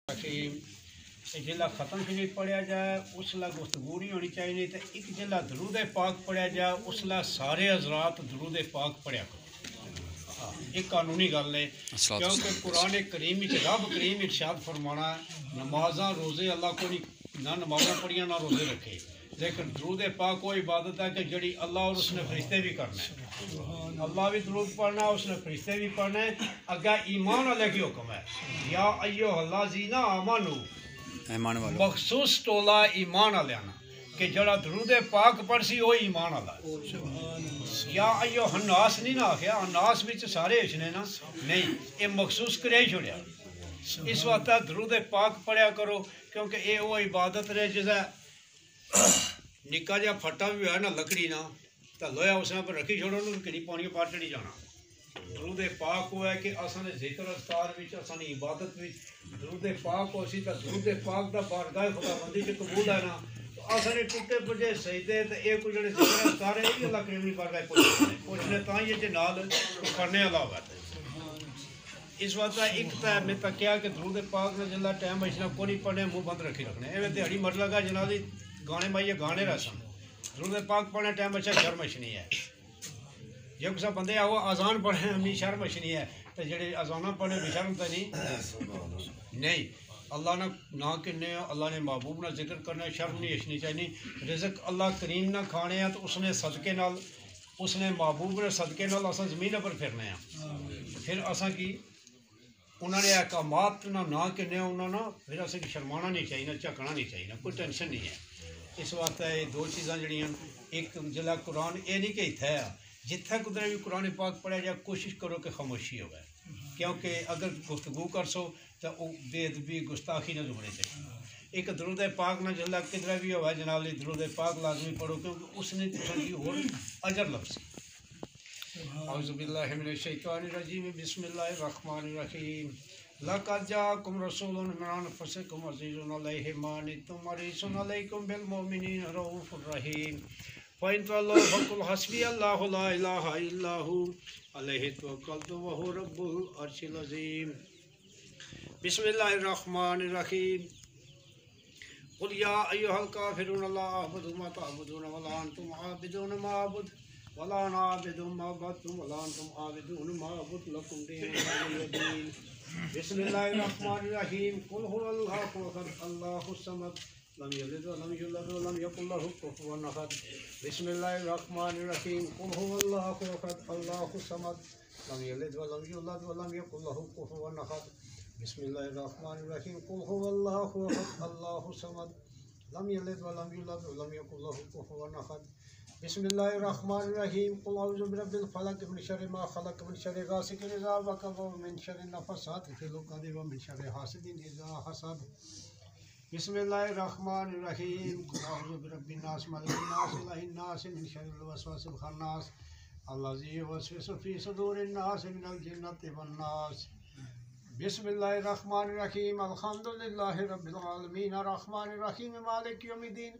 رحیم جلا ختم شریف پڑھیا جائے اس لا گفتگو نہیں ہونی چاہیے تو ایک جلا درود پاک پڑھیا جائے اس لا سارے حضرات درود پاک پڑھیا کرو ایک قانونی گل ہے کیونکہ قرآن کریم رب کریم ارشاد فرمانا ہے نمازاں روزے اللہ کو نہیں نہ نمازاں پڑھیاں نہ روزے رکھے لیکن درود پاک وہ عبادت ہے کہ جڑی اللہ اور اس نے فرشتے بھی کرنا ہے اللہ بھی درود پڑھنا ہے اس نے فرشتے بھی پڑھنا ہے اگر ایمان والے کی حکم ہے یا ایوہ الذین آمنوا مخصوص ٹولا ایمان والیاں کہ جڑا درود پاک پڑھ سی وہ ایمان والا یا ایوہ الناس نہیں نہ آخیا الناس وچ سارے اچھنے نا نہیں یہ مخصوص کرے ہی چھوڑیا اس وقت درود پاک پڑھیا کرو کیونکہ یہ وہ عبادت رہے جیسا نکا جا پھٹا بھی ہے نا لکڑی نا تو لویا اس نے پر رکھی چھوڑو نا کڑی پانی پار چڑھی جانا درود پاک ہوا ہے کہ اساں ذکر اذکار وچ اساں عبادت وچ درود پاک ہو سی تے درود پاک دا بارگاہ خدا بندی چ قبول ہے نا تو اساں ٹوٹے پجے سجدے تے اے کوئی جڑے ذکر اذکار ہے یہ اللہ کریم دی بارگاہ پہنچنے تاں یہ تے نال کرنے والا ہوگا اس وقت ایک تا میں تا کیا کہ درود پاک نے جلا ٹائم بچنا کو نہیں پڑھنے منہ بند رکھی رکھنے ایویں دیہڑی مر لگا جنازی گانے بھائی گانے رسن درود پاک پڑھنے ٹائم بچا شرم مچنی ہے جب کسا بندے آؤ آزان پڑھیں ہمیں شرم مچنی ہے تو جڑے آزانہ پڑھیں بھی شرم تا نہیں اللہ نہ کہنے اللہ نے محبوب نہ ذکر کرنا شرم نہیں اشنی چاہیے رزق اللہ کریم نہ کھانے ہیں تو اس نے صدقے نال اس نے محبوب نے صدقے نال اساں زمین پر پھرنے ہیں پھر اساں کی انہوں نے احکامات نہ کہنے انہوں نے پھر اسے شرمانا نہیں چاہیے جھکنا نہیں چاہیے کوئی ٹینشن نہیں ہے اس وقت یہ دو چیزاں جڑیاں ایک جلا قرآن یہ نہیں کہ اتنا ہے جتھا قدرے بھی قرآن پاک پڑھا جائے کوشش کرو کہ خاموشی ہوئے کیونکہ اگر گفتگو کر سو تو وہ بے ادبی گستاخی نہ ہونے چاہیے ایک درود پاک نہ جلا قدرے بھی ہوئے جناب درود پاک لازمی پڑھو کیونکہ اس نے تساں اور اجر لفظ اعوذ باللہ من الشیطان الرجیم بسم اللہ الرحمن الرحیم لقد جاءکم رسول من انفسکم عزیز علیہ ما عنتم حریص علیکم بالمؤمنین رؤوف الرحیم فإن تولوا فقل حسبی اللہ لا الہ الا هو علیہ توکلت وهو رب العرش العظیم بسم اللہ الرحمن الرحیم قل یا ایھا الکافرون لا اعبد ما تعبدون ولا انتم عابدون ما اعبد ولا انا عابد ما عبدتم ولا انتم عابدون ما اعبد لكم دينكم ولي دين بسم الله الرحمن الرحيم قل هو الله احد الله الصمد لم يلد ولم يولد ولم يكن له كفوا احد بسم الله الرحمن الرحيم قل هو الله احد الله الصمد لم يلد ولم يولد ولم يكن له كفوا احد بسم الله الرحمن الرحيم قل هو الله احد الله الصمد لم يلد ولم يولد ولم يكن له كفوا احد بسم اللہ الرحمن الرحیم قل اعوذ برب الفلق من شر ما خلق من شر غاسق اذا وقب ومن شر النفاثات في العقد ومن شر حاسد اذا حسد بسم اللہ الرحمن الرحیم قل اعوذ برب الناس ملک الناس الہ الناس من شر الوسواس الخناس الذی یوسوس فی صدور الناس من الجنۃ والناس بسم اللہ الرحمن الرحیم الحمد للہ رب العالمین الرحمن الرحیم مالک یوم الدین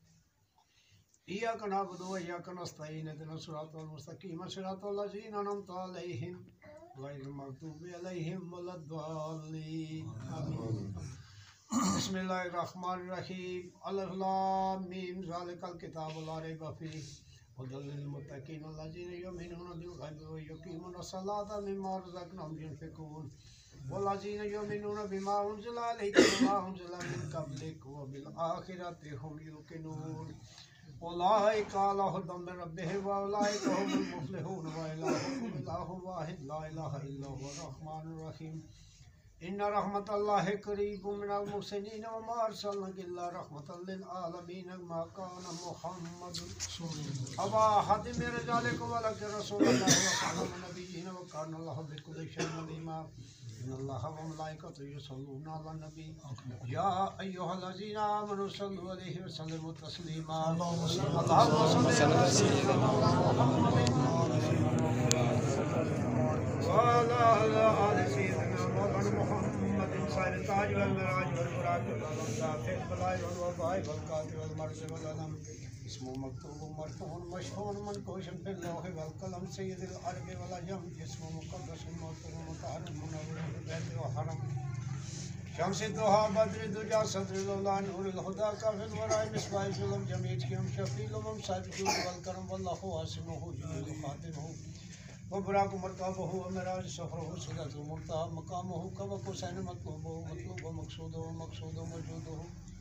إياك نعبد وإياك نستعين اهدنا الصراط المستقيم صراط الذين أنعمت عليهم غير المغضوب عليهم ولا الضالين آمين بسم الله الرحمن الرحيم ألف لام ميم ذلك الكتاب لا ريب فيه هدى للمتقين الذين يؤمنون بالغيب ويقيمون الصلاة مما رزقناهم ينفقون والذين يؤمنون بما أنزل عليك وما أنزل من قبلك وبالآخرة هم يوقنون أولئك على هدى من ربهم وأولئك هم المفلحون وإلهكم إله واحد لا إله إلا هو الرحمن الرحيم إن رحمة الله قريب من المحسنين وما أرسلناك إلا رحمة للعالمين ما كان محمد أبا أحد من رجالكم ولكن رسول الله وخاتم النبيين وكان الله بكل شيء عليما إن الله وملائكته يصلون على النبي يا أيها الذين آمنوا صلوا عليه وسلموا تسليما اللهم صل على سيدنا محمد وعلى آل سيدنا مولانا محمد صاحب التاج والمراج والبراق والغزاة في البلاء والوباء والقاتل والمرض والألم اسمه مكتوب مرفوع مشهور منقوش في اللوح والقلم سيد العرب والعجم اسمه مقدس مرفوع مطهر منور بالبيت والحرم شمس الضحى بدر الدجى صدر الأولى نور الهدى كافٍ الورى مصباح الظلم جميع الكرم شفيع الأمم صاحب الجود والكرم والله عاصمه جبريل خاتمه وبراق مركبه ومراج سفره صلة المنتهى مقامه كما حسين مطلوبه مطلوب ومقصوده ومقصود وموجوده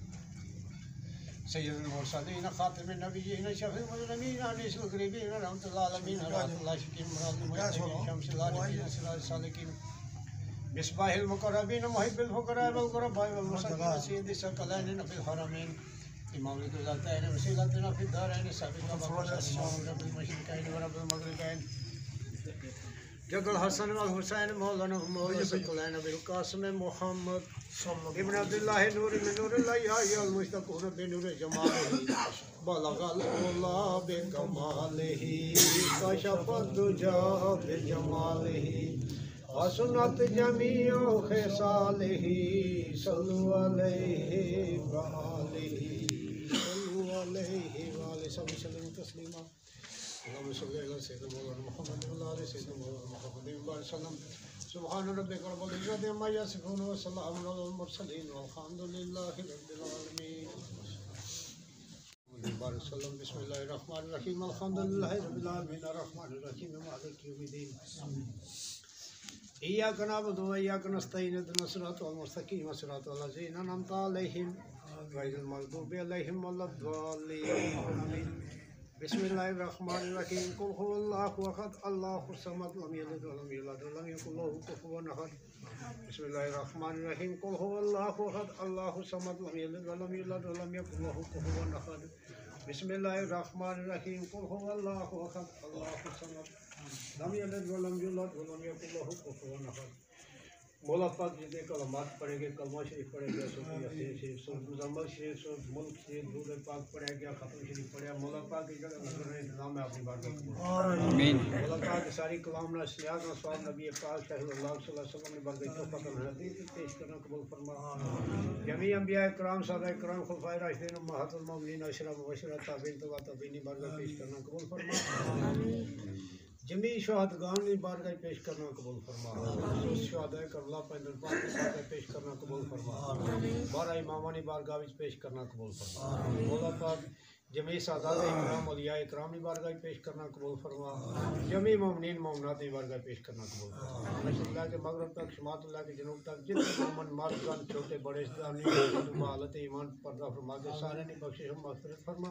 سيد المرسلين خاتم النبيين شفيع المذنبين انيس القريبين رحمة الله العالمين رحمة الله شكيم مراد المجتبين شمس العارفين سراج السالكين مصباح المقربين محب الفقراء والغرباء والمساكين سيد الثقلين في الحرمين امام القبلتين وسيلتنا في الدارين سابق وفرد رب المشركين ورب المغربين جد الحسن والحسين مولانا مولى الثقلين بالقاسم محمد ابن عبد الله نور من نور الله يا المشتقون بنور جماله بلغ العلا بكماله كشف الدجى بجماله وسنت جميع خصاله صلوا عليه وآله صلوا عليه وآله وسلم تسليما اللهم صل على سيدنا مولانا محمد وعلى آل سيدنا مولانا محمد وسلم سبحان ربك رب العزة عما يصفون وسلام على المرسلين والحمد لله رب العالمين بسم الله الرحمن الرحيم الحمد لله رب العالمين الرحمن الرحيم مالك يوم الدين إياك نعبد وإياك نستعين اهدنا الصراط المستقيم صراط الذين أنعمت عليهم غير المغضوب عليهم ولا الضالين آمين بسم الله الرحمن الرحيم قل هو الله أحد الله الصمد لم يلد ولم يولد ولم يكن له كفوا أحد بسم الله الرحمن الرحيم قل هو الله أحد الله الصمد لم يلد ولم يولد ولم يكن له كفوا أحد بسم الله الرحمن الرحيم قل هو الله أحد الله الصمد لم يلد ولم يولد ولم يكن له كفوا أحد مولا پاک جتنے کلمات پڑھے گے کلمہ شریف پڑھے گا سورۃ یاسین شریف سورۃ مزمل شریف سورۃ ملک شریف درود پاک پڑھے گا ختم شریف پڑھے گا مولا پاک کی جگہ نظر انتظام ہے اپنی بارگاہ قبول آمین مولا پاک کی ساری کلام نہ سیاق نہ سواب نبی پاک شاہ اللہ صلی اللہ علیہ وسلم نے بارگاہ توفیق حدیث پیش کرنا قبول فرما جميع انبیاء کرام صحابہ کرام خلفائے راشدین امہات المومنین اشراف مبشرات تابعین تبع تابعین بارگاہ پیش کرنا قبول فرما جمیع شہادگان کی بارگاہ پیش کرنا قبول فرما شہدائے کربلا پیندر پاک کی بارگاہ پیش کرنا قبول فرما 12 اماموں کی بارگاہ پیش کرنا قبول فرما مولا پاک جمیع سادات اکرام اولیاء اکرام کی بارگاہ پیش کرنا قبول فرما جمیع مومنین مومنات کی بارگاہ پیش کرنا قبول فرما مشرق اللہ کے مغرب تک شمال اللہ کے جنوب تک جتنے مومن مردگان چھوٹے بڑے اسلامی حالت ایمان پردہ فرما کے سارے نے بخشش و مغفرت فرما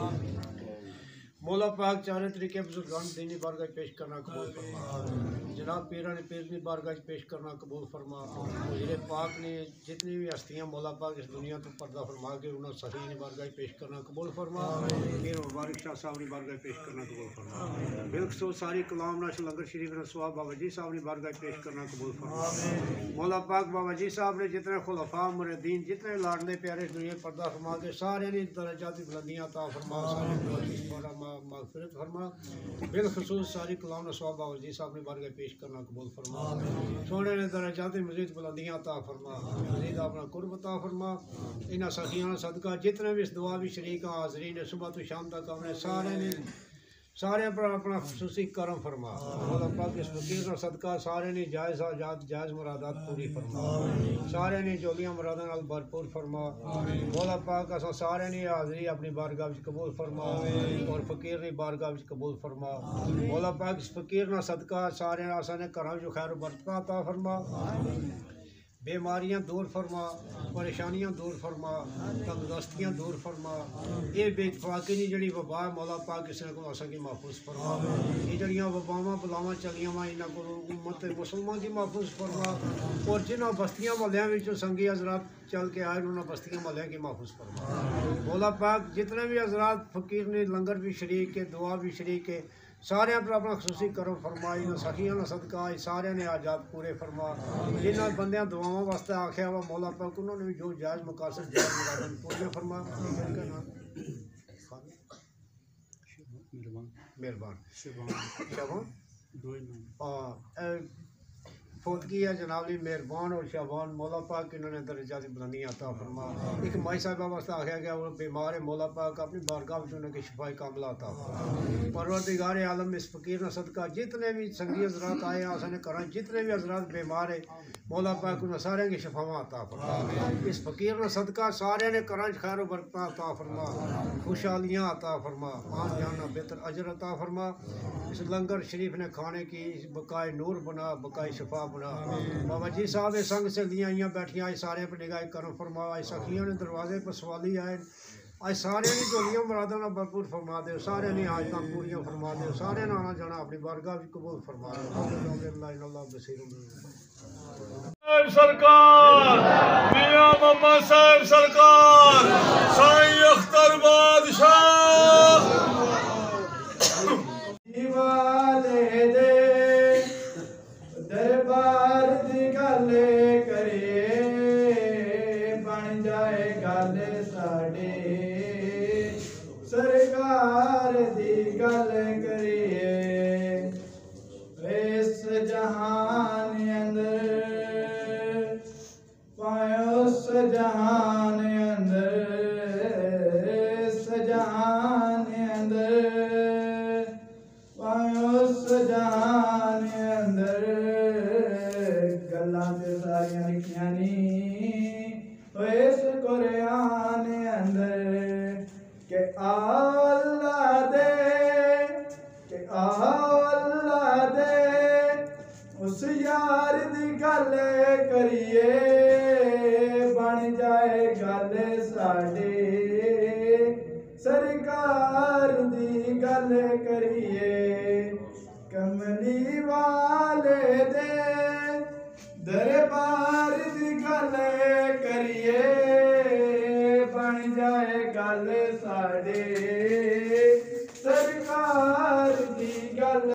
مولا پاک چارے طریقے بزرگان دینی بارگاہ پیش کرنا قبول فرما جناب پیران پیرنی بارگاہ پیش کرنا قبول فرما حضور پاک نے جتنی بھی ہستیاں مولا پاک اس دنیا کو پردہ فرما کے انہوں صحیح نے بارگاہ پیش کرنا قبول فرما پیر مبارک شاہ صاحب نے بارگاہ پیش کرنا قبول فرما بالخصوص ساری کلام ناش لنگر شریف رسوا بابا جی صاحب نے بارگاہ پیش کرنا قبول فرما مولا پاک بابا جی صاحب نے جتنے خلفاء مریدین جتنے لاڈلے پیارے دنیا پردہ فرما کے سارے نے درجاتی بلندیاں عطا فرما سارے مغفرت فرما بالخصوص ساری کلام نصواب بابا جی صاحب نے بارگاہ پیش کرنا قبول فرما سونے نے درجات مزید بلندیاں عطا فرما مزید اپنا قرب عطا فرما انہاں سخیاں صدقہ جتنے بھی اس دعا بھی شریک ہیں حاضرین صبح تو شام تک ہم نے سارے پر اپنا خصوصی کرم فرما مولا پاک اس فقیر کا صدقہ سارے نے جائز حاجات جائز مرادات پوری فرما سارے نے جولیاں مراداں نال بھرپور فرما مولا پاک اساں سارے نے حاضری اپنی بارگاہ وچ قبول فرما اور فقیر دی بارگاہ وچ قبول فرما مولا پاک اس فقیر کا صدقہ سارے اساں نے گھراں وچ خیر و برکت عطا فرما بیماریاں دور فرما پریشانیاں دور فرما تندرستیاں دور فرما یہ بے اتفاقی نہیں جڑی وبا مولا پاک کسی کو اساں کی محفوظ فرما یہ جڑیاں وباواں بلاواں چلیاں وا انہاں کو امت مسلمان کی محفوظ فرما اور جنہاں بستیاں محلیاں وچ سنگی حضرات چل کے آئے انہاں بستیاں محلیاں کی محفوظ فرما مولا پاک جتنے بھی حضرات فقیر نے لنگر بھی شریک ہے دعا بھی شریک ہے سارے پر اپنا خصوصی کرم فرمائی نہ سخیاں نہ صدقہ سارے نے حاجات پورے فرما جنہاں بندیاں دعاواں واسطے آکھیا وا مولا پاک انہوں نے بھی جو جائز مقاصد جائز مراداں پورے فرما مہربان شبان فوتگی ہے جنابی مہربان اور شابان مولا پاک انہوں نے درجات بلندیاں عطا فرما ایک مائی صاحبہ واسطہ آخیا گیا وہ بیمار ہے مولا پاک اپنی بارگاہ میں انہیں کی شفائی کاملہ عطا فرما پروردگار عالم اس فقیر نہ صدقہ جتنے بھی سنگی حضرات آئے ہیں آسان کریں جتنے بھی حضرات بیمار ہیں مولا پاک انہیں سارے کی شفاواں عطا فرما اس فقیر نہ صدقہ سارے نے کریں خیر و برکتہ عطا فرما خوشحالیاں عطا فرما آن جانا بہتر اجر عطا فرما اس لنگر شریف نے کھانے کی بقائے نور بنا بقائے شفا بنا بابا جی صاحب سنگ سے لیاں آئیاں بیٹھیاں آئے سارے پر نگاہ کرم فرما آئے سخیاں نے دروازے پر سوالی آئے آج سارے نے جولیاں مرادوں نے بھرپور فرما دے سارے نے حاجتاں پوریاں فرما دے سارے نے آنا جانا اپنی بارگاہ بھی قبول فرما دے اللہ بصیر سرکار میاں محمد صاحب سرکار سائیں اختر بادشاہ دیوالے دے دربار دی گل کریے بن جائے گل ساڈے سرکار دی گل کریے اس جہان اندر پائے اس جہان اندر اس جہان اندر اس جہان اندر گلاں تے ساریاں لکھیاں نہیں اس قرآن اندر کہ اللہ دے اس یار دی گل کریے بن جائے گل ساڈے سرکار دی گل کریے کملی والے دے دربار دی گل کریے بن جائے گل ساڈے